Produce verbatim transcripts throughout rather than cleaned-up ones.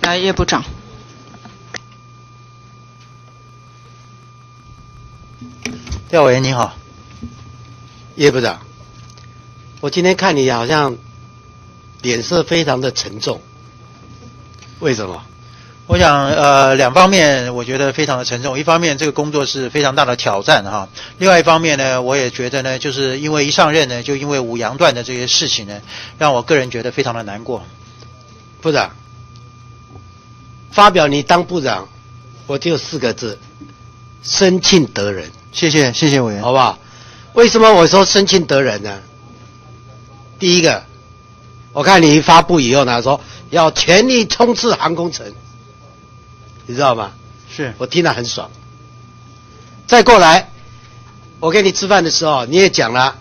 来，叶部长。 廖委员您好。 叶部长，我今天看你好像脸色非常的沉重，为什么？ 我想，呃，两方面我觉得非常的沉重。一方面，这个工作是非常大的挑战哈；另外一方面呢，我也觉得呢，就是因为一上任呢，就因为五羊段的这些事情呢，让我个人觉得非常的难过。 部长，发表你当部长，我就四个字：生庆得人。 谢谢，谢谢委员， 好不好？为什么我说生庆得人呢？第一个，我看你发布以后呢，说要全力冲刺航空城，你知道吗？ 是我听了很爽。再过来，我跟你吃饭的时候，你也讲了，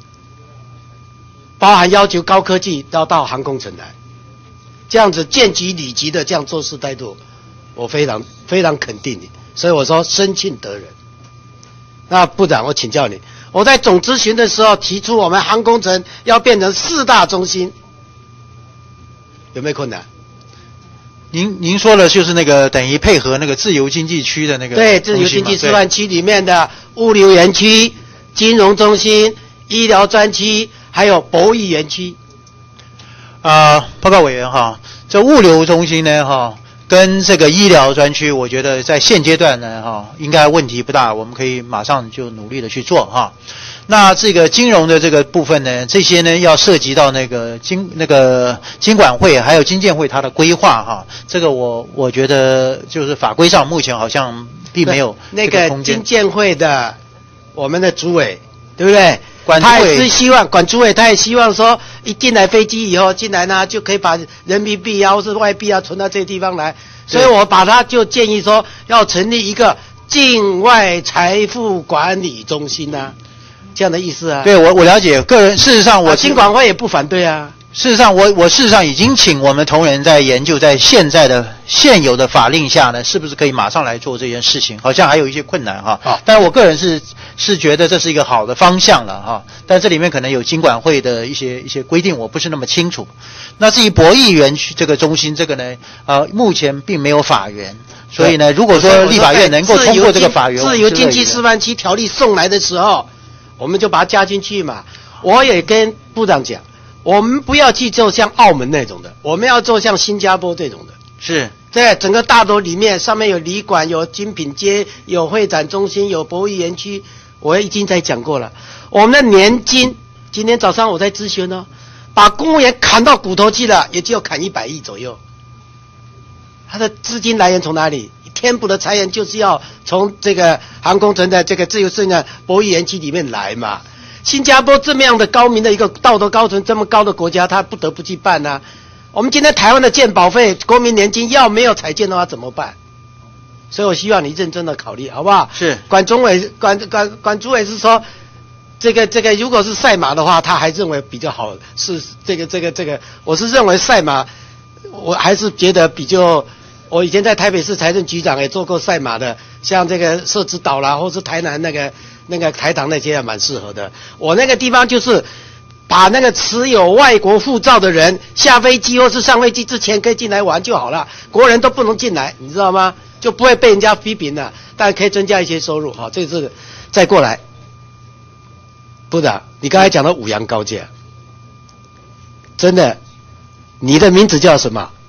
包含要求高科技要到航空城来，这样子见机理急的这样做事态度，我非常非常肯定你。所以我说生庆得人。那部长，我请教你，我在总咨询的时候提出我们航空城要变成四大中心，有没有困难？ 您您说的就是那个等于配合那个自由经济区的那个对，自由经济示范区里面的物流园区、金融中心、医疗专区，还有博弈园区。 啊、呃，报告委员哈，这物流中心呢哈，跟这个医疗专区，我觉得在现阶段呢哈，应该问题不大，我们可以马上就努力的去做哈。那这个金融的这个部分呢，这些呢要涉及到那个金那个金管会还有金监会它的规划哈，这个我我觉得就是法规上目前好像并没有那个金监会的我们的主委，对不对？ 管他也是希望管主委，他也希望说，一进来飞机以后进来呢，就可以把人民币啊或是外币啊存到这些地方来，所以我把他就建议说，要成立一个境外财富管理中心啊。这样的意思啊？ 对，我我了解。个人事实上我，我、啊、 金管会也不反对啊。 事实上我，我我事实上已经请我们同仁在研究，在现在的现有的法令下呢，是不是可以马上来做这件事情？好像还有一些困难哈。啊，但是我个人是是觉得这是一个好的方向了哈。但这里面可能有金管会的一些一些规定，我不是那么清楚。那至于博弈园区这个中心，这个呢，呃，目前并没有法源，所以呢，如果说立法院能够通过这个法源， 自由经济示范区条例送来的时候。我们就把它加进去嘛。我也跟部长讲，我们不要去做像澳门那种的，我们要做像新加坡这种的。 是在整个大楼里面，上面有旅馆、有精品街、有会展中心、有博弈园区。我已经在讲过了。我们的年金，今天早上我在咨询哦，把公务员砍到骨头去了，也只有砍一百亿左右。他的资金来源从哪里？填补的财源就是要从这个航空城的这个自由市场博弈园区里面来嘛。新加坡这么样的高明的一个道德高层这么高的国家，他不得不去办啊。我们今天台湾的健保费、国民年金要没有彩券的话怎么办？所以我希望你认真的考虑，好不好？ 是。 管中委、管管管主委是说，这个这个如果是赛马的话，他还认为比较好，是这个这个这个，我是认为赛马，我还是觉得比较。我以前在台北市财政局长也做过赛马的，像这个社子岛啦，或是台南那个那个台糖那些也蛮适合的。我那个地方就是把那个持有外国护照的人下飞机或是上飞机之前可以进来玩就好了，国人都不能进来，你知道吗？就不会被人家批评了，但可以增加一些收入。好，这是再过来，部长，你刚才讲的五羊高架，真的，你的名字叫什么？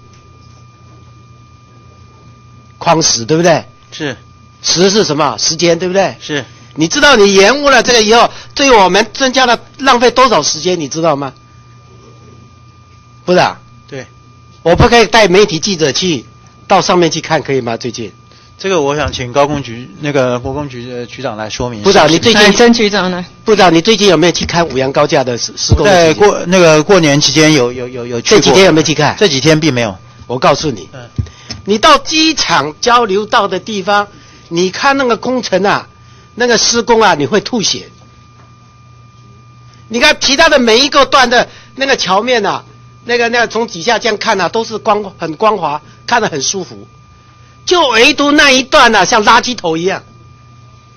匡时对不对？ 是， 时是什么？时间对不对？ 是。 你知道你延误了这个以后，对我们增加了浪费多少时间？你知道吗？部长， 对， 我不可以带媒体记者去到上面去看，可以吗？最近这个我想请高工局那个国工局的局长来说明。 部长，你最近曾局长呢？ 部长，你最近有没有去看五羊高架的施工？ 在过那个过年期间有有有有去过。 这几天有没有去看？ 这几天并没有。 我告诉你， 嗯。 你到机场交流道的地方，你看那个工程啊，那个施工啊，你会吐血。你看其他的每一个段的那个桥面啊，那个那个从底下这样看啊，都是光很光滑，看得很舒服。就唯独那一段啊，像垃圾头一样。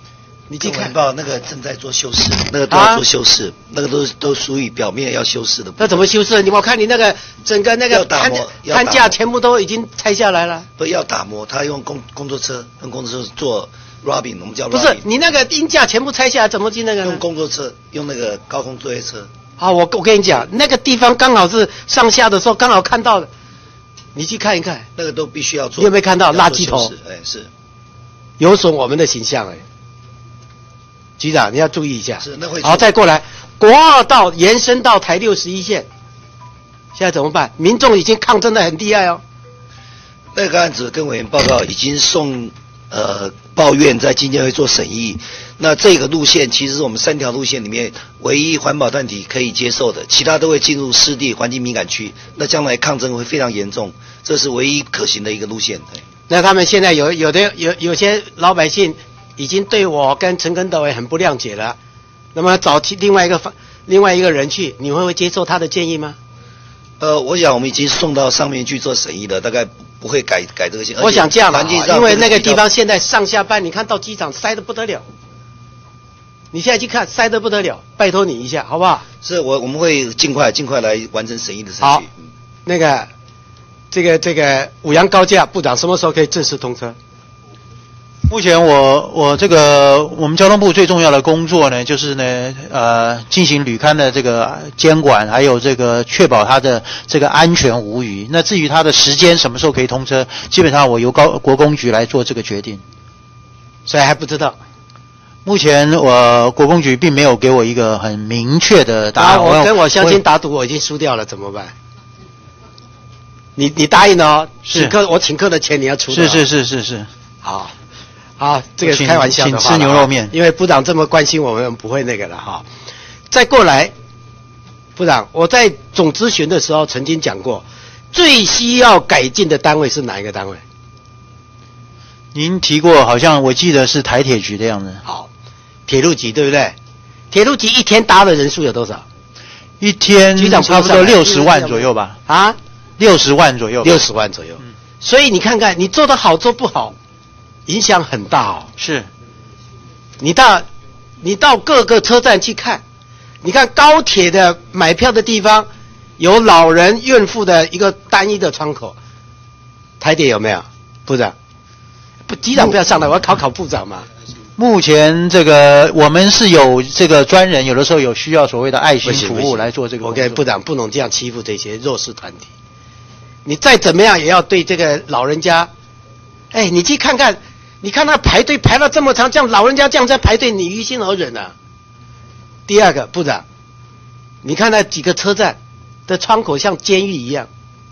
你去看报那个正在做修饰，那个都要做修饰，啊、那个都都属于表面要修饰的。 那怎么修饰？你我看你那个整个那个摊摊架全部都已经拆下来了。 不要打磨，他用工工作车，用工作车做 rubbing， 我们叫 rubbing。 不是你那个钉架全部拆下来，怎么进那个？ 用工作车，用那个高空作业车。 好，我我跟你讲，那个地方刚好是上下的时候刚好看到的，你去看一看。 那个都必须要做。 你有没有看到垃圾头？ 哎，是。 有损我们的形象哎。局长，你要注意一下。 是，那会。 好，再过来，国二道延伸到台六十一线，现在怎么办？民众已经抗争得很厉害哦。 那个案子跟委员报告已经送呃报院在经监会做审议。那这个路线其实是我们三条路线里面唯一环保团体可以接受的，其他都会进入湿地环境敏感区。那将来抗争会非常严重，这是唯一可行的一个路线。对。 那他们现在有有的有有些老百姓。已经对我跟陈根斗也很不谅解了，那么找另外一个另外一个人去，你会不会接受他的建议吗？ 呃，我想我们已经送到上面去做审议了，大概不会改改这个线。 我想这样了，因为那个地方现在上下班，你看到机场塞得不得了，你现在去看塞得不得了，拜托你一下，好不好？ 是我我们会尽快尽快来完成审议的程序。 好，那个这个这个五羊高架部长什么时候可以正式通车？ 目前我我这个我们交通部最重要的工作呢，就是呢呃进行履勘的这个监管，还有这个确保它的这个安全无虞。那至于它的时间什么时候可以通车，基本上我由高国工局来做这个决定， 所以还不知道。 目前我国工局并没有给我一个很明确的答案。 啊、我跟我相亲打赌我已经输掉了，怎么办？你你答应了哦，请客我请客的钱你要出的、哦。 是是是是是。 好。好，这个是开玩笑的话， 请吃牛肉面。 因为部长这么关心我们，不会那个了哈。再过来，部长，我在总咨询的时候曾经讲过，最需要改进的单位是哪一个单位？ 您提过，好像我记得是台铁局的样子。 好，铁路局对不对？铁路局一天搭的人数有多少？ 一天局长差不多六十万左右吧。 啊， 六十万左右。 六十万左右。嗯。所以你看看，你做得好，做不好。影响很大哦， 是， 你到你到各个车站去看，你看高铁的买票的地方有老人、孕妇的一个单一的窗口，台铁有没有？部长，不，局长不要上来，我要考考部长嘛。 目前这个我们是有这个专人，有的时候有需要所谓的爱心服务来做这个。 我跟部长不能这样欺负这些弱势团体，你再怎么样也要对这个老人家，哎，你去看看。你看他排队排了这么长，这样老人家这样在排队，你于心何忍啊？第二个部长，你看那几个车站的窗口像监狱一样。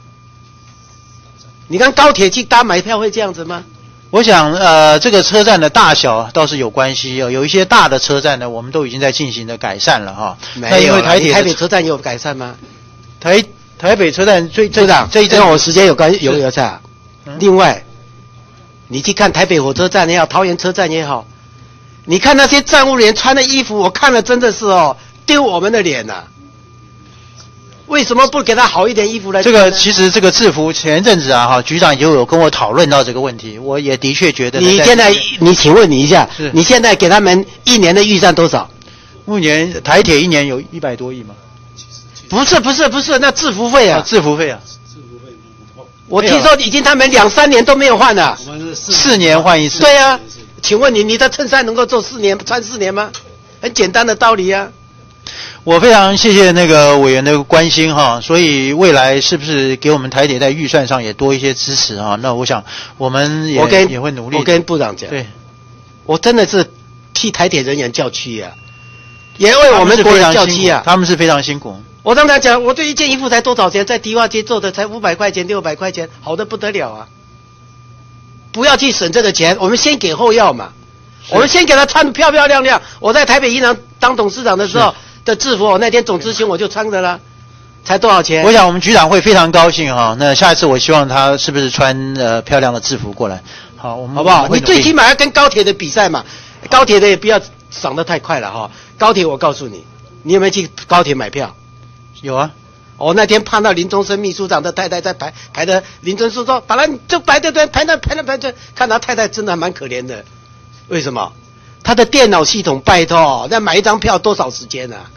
你看高铁去搭买票会这样子吗？ 我想，呃，这个车站的大小倒是有关系哦。有一些大的车站呢，我们都已经在进行的改善了哈。 没有，因为台铁台北车站有改善吗？ 台台北车站最部长， 这一阵我时间有关有有差。嗯、另外。你去看台北火车站也好，桃园车站也好，你看那些站务员穿的衣服，我看了真的是哦，丢我们的脸呐、啊！为什么不给他好一点衣服来？ 这个其实这个制服前一阵子啊，哈，局长就有跟我讨论到这个问题，我也的确觉得。 你现在，你请问你一下，你现在给他们一年的预算多少？ 目前台铁一年有一百多亿吗？ 不是不是不是，那制服费啊， 啊制服费啊。 我听说已经他们两三年都没有换了， 我们是四四年换一次。 对啊，请问你你的衬衫能够做四年穿四年吗？很简单的道理啊。 我非常谢谢那个委员的关心哈，所以未来是不是给我们台铁在预算上也多一些支持啊？那我想我们也我跟也会努力。 我跟部长讲， 对， 我真的是替台铁人员叫屈啊，也为我们国人叫屈啊， 他们是非常辛苦。 我刚才讲，我这一件衣服才多少钱？在迪化街做的才五百块钱、六百块钱，好的不得了啊！不要去省这个钱，我们先给后要嘛。我们先给他穿得漂漂亮亮。我在台北银行当董事长的时候的制服，我那天总咨询我就穿的了，才多少钱？ 我想我们局长会非常高兴哈。那下一次我希望他是不是穿呃漂亮的制服过来？好，我们好不好？你最起码要跟高铁的比赛嘛，高铁的也不要涨得太快了哈。高铁我告诉你，你有没有去高铁买票？ 有啊， 我那天碰到林宗生秘书长的太太在排排的，林宗生说：“把他就排队队排那排那排队，看他太太真的蛮可怜的。为什么？ 他的电脑系统，拜托，那买一张票多少时间啊？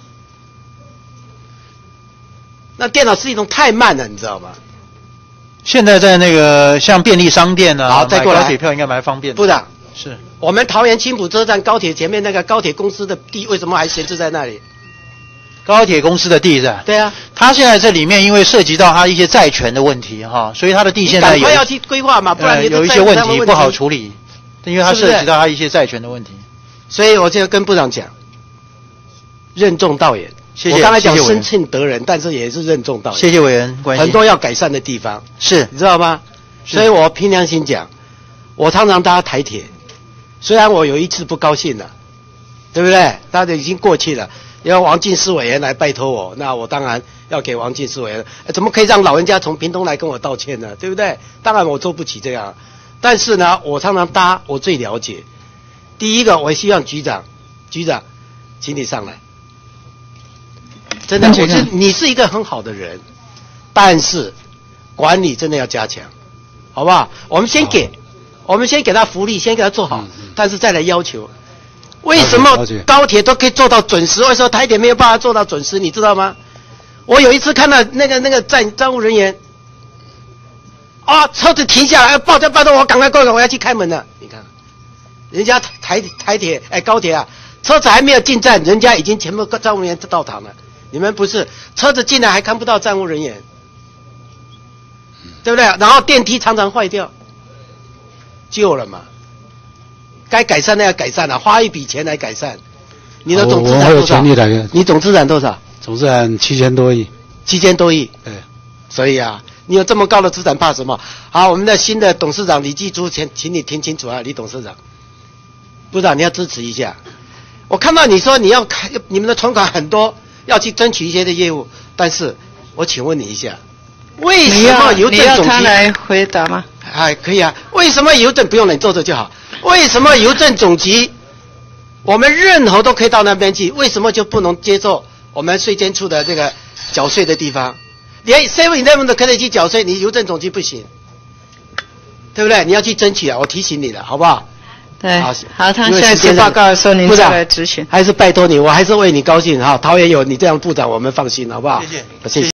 那电脑系统太慢了，你知道吗？ 现在在那个像便利商店啊， 好，再过来， 买高铁票应该蛮方便的。 部长， 是我们桃园青埔车站高铁前面那个高铁公司的地，为什么还闲置在那里？ 高铁公司的地是吧？ 对啊， 他现在这里面因为涉及到他一些债权的问题哈，所以他的地现在有赶快要去规划嘛，不然你、 呃、有一些问题不好处理，因为他涉及到他一些债权的问题。 所以我就跟部长讲，任重道远。 谢谢。 我刚才讲生庆得人，但是也是任重道远。 谢谢委员关心。 很多要改善的地方， 是你知道吗？所以我凭良心讲，我常常搭台铁，虽然我有一次不高兴了，对不对？大家已经过去了，要王进思委员来拜托我，那我当然要给王进思委员。怎么可以让老人家从屏东来跟我道歉呢？对不对？当然我做不起这样，但是呢，我常常搭，我最了解。第一个，我希望局长，局长，请你上来。真的，我是你是一个很好的人，但是管理真的要加强，好不好？我们先给，我们先给他福利，先给他做好，嗯嗯、但是再来要求。为什么高铁都可以做到准时？为什么台铁没有办法做到准时？你知道吗？我有一次看到那个那个站站务人员，啊，车子停下来，抱着抱着我赶快过来，我要去开门了。你看，人家台台铁哎高铁啊，车子还没有进站，人家已经全部站务人员到场了。你们不是车子进来还看不到站务人员，对不对？然后电梯常常坏掉，旧了嘛，该改善的要改善了，花一笔钱来改善。你的总资产多少？你总资产多少？ 总资产七千多亿。 七千多亿。 对。 所以啊，你有这么高的资产，怕什么？好，我们的新的董事长李继珠，请请你听清楚啊，李董事长，部长你要支持一下。我看到你说你要开，你们的存款很多。要去争取一些的业务，但是我请问你一下，为什么邮政总局？ 你要他来回答吗？ 哎，可以啊。为什么邮政不用你做这就好？为什么邮政总局我们任何都可以到那边去？为什么就不能接受我们税监处的这个缴税的地方？连 seven eleven 都可以去缴税，你邮政总局不行，对不对？你要去争取啊！我提醒你了，好不好？ 对，好，好，他下一次报告的时候您再来咨询。 还是拜托你，我还是为你高兴哈。桃园有你这样部长，我们放心，好不好？ 谢谢， 谢谢。